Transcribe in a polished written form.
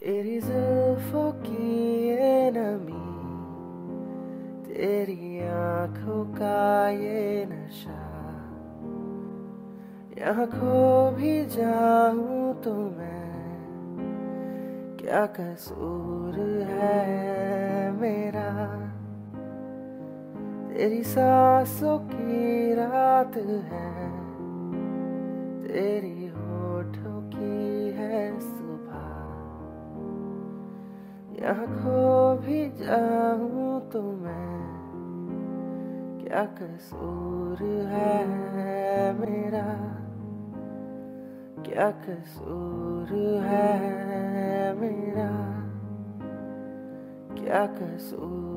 तेरी जुल्फों की ये नमी, तेरी आंखों का ये नशा, यहाँ खो भी जाऊं तो मैं, क्या कसूर है मेरा। तेरी सांसों की रात है, तेरी होठों की है सुबह, यहाँ खो भी जाऊं तो मैं, क्या कसूर है मेरा, क्या कसूर है मेरा, क्या कसूर